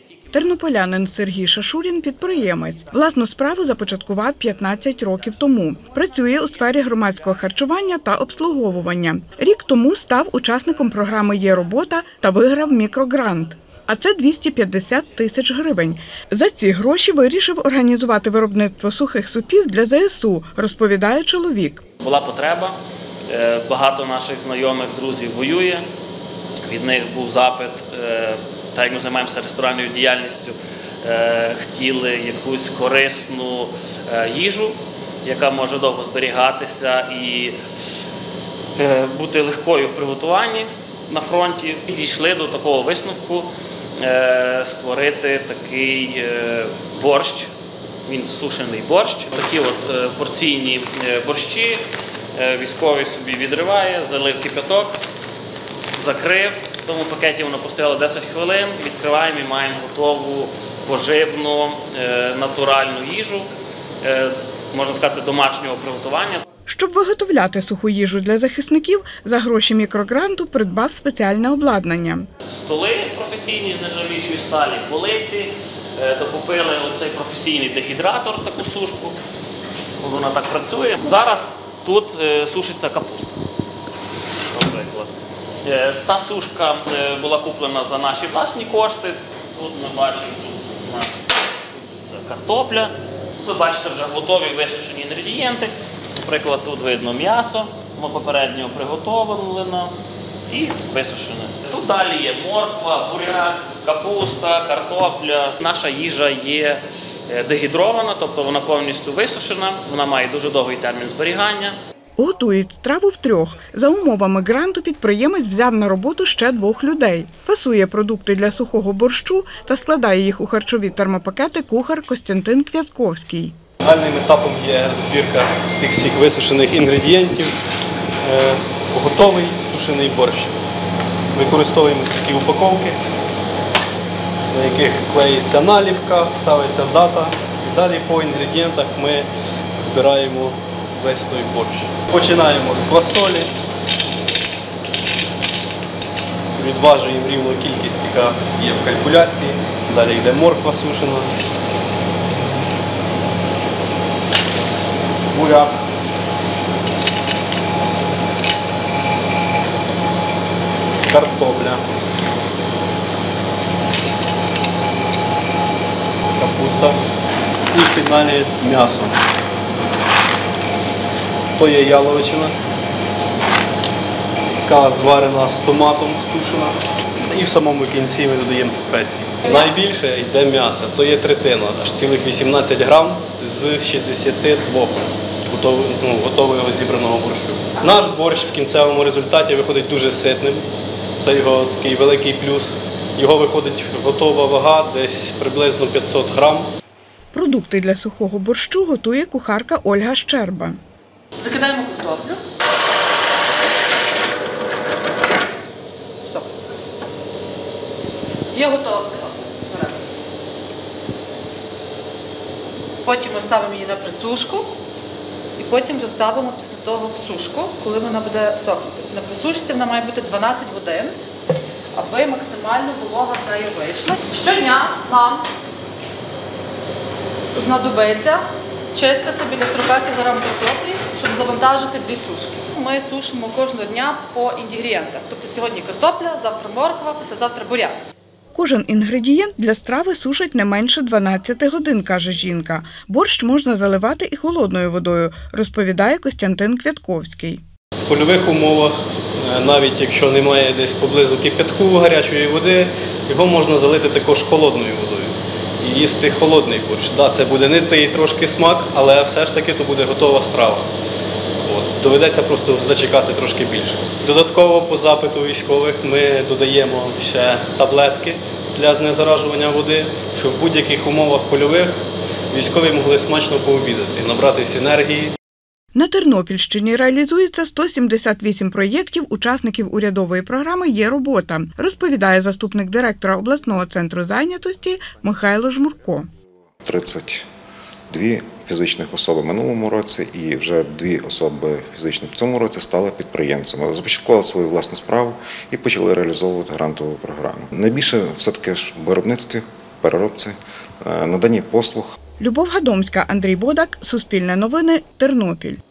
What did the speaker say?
Тернополянин Сергій Шашурін – підприємець. Власну справу започаткував 15 років тому. Працює у сфері громадського харчування та обслуговування. Рік тому став учасником програми «Є робота» та виграв мікрогрант. А це 250 тисяч гривень. За ці гроші вирішив організувати виробництво сухих супів для ЗСУ, розповідає чоловік. Була потреба, багато наших знайомих, друзів воює, від них був запит, так як ми займаємося ресторанною діяльністю, хотіли якусь корисну їжу, яка може довго зберігатися і бути легкою в приготуванні на фронті. Дійшли до такого висновку створити такий борщ, він сушений борщ. Такі от порційні борщі, військовий собі відриває, залив кипяток, закрив. В тому пакеті воно постояло 10 хвилин, відкриваємо і маємо готову поживну, натуральну їжу, можна сказати, домашнього приготування. Щоб виготовляти суху їжу для захисників, за гроші мікрогранту придбав спеціальне обладнання. Столи професійні з нержавіючої сталі, полиці, докупили оцей професійний дегідратор, таку сушку, вона так працює. Зараз тут сушиться капуста, наприклад. Та сушка була куплена за наші власні кошти. Тут ми бачимо, тут у нас сушиться картопля. Ви бачите вже готові висушені інгредієнти. Наприклад, тут видно м'ясо, воно попередньо приготовлено і висушене. Тут далі є морква, буряк, капуста, картопля. Наша їжа є дегідрована, тобто вона повністю висушена, вона має дуже довгий термін зберігання. Готують страву втрьох. За умовами гранту підприємець взяв на роботу ще 2 людей. Фасує продукти для сухого борщу та складає їх у харчові термопакети кухар Костянтин Квятковський. Загальним етапом є збірка тих всіх висушених інгредієнтів, готовий сушений борщ. Використовуємо такі упаковки, на яких клеїться наліпка, ставиться дата. І далі по інгредієнтах ми збираємо весь той борщ. Починаємо з квасолі, відважуємо рівну кількість, яка є в калькуляції. Далі йде морква сушена, буряк, картопля, капуста і в фіналі м'ясо. То є яловичина, яка зварена з томатом, стушена. І в самому кінці ми додаємо спеції. Найбільше йде м'ясо, то є третина, аж цілих 18 грам з 62 готового зібраного борщу. Наш борщ в кінцевому результаті виходить дуже ситним, це його такий великий плюс. Його виходить готова вага десь приблизно 500 грам. Продукти для сухого борщу готує кухарка Ольга Щерба. Закидаємо картоплю. Все. Є готова картопля. Потім ми ставимо її на присушку і потім вже ставимо після того в сушку, коли вона буде сохнути. На присушці вона має бути 12 годин, аби максимально волога з нею вийшла. Щодня нам знадобиться чистити біля 40 кг картоплі, щоб завантажити 2 сушки. Ми сушимо кожного дня по інгредієнтах. Тобто сьогодні картопля, завтра морква, післязавтра буряк. Кожен інгредієнт для страви сушать не менше 12 годин, каже жінка. Борщ можна заливати і холодною водою, розповідає Костянтин Квятковський. В польових умовах, навіть якщо немає десь поблизу кипятку гарячої води, його можна залити також холодною водою і їсти холодний борщ. Так, це буде не той трошки смак, але все ж таки то буде готова страва. Доведеться просто зачекати трошки більше. Додатково по запиту військових ми додаємо ще таблетки для знезаражування води, щоб в будь-яких умовах польових військові могли смачно пообідати, набратись енергії. На Тернопільщині реалізується 178 проєктів учасників урядової програми «Є робота», розповідає заступник директора обласного центру зайнятості Михайло Жмурко. 32 фізичних особи в минулому році і вже 2 особи фізичних в цьому році стали підприємцями. Започаткували свою власну справу і почали реалізовувати грантову програму. Найбільше все-таки в виробництві, в переробці, наданні послуг. Любов Гадомська, Андрій Бодак, Суспільне новини, Тернопіль.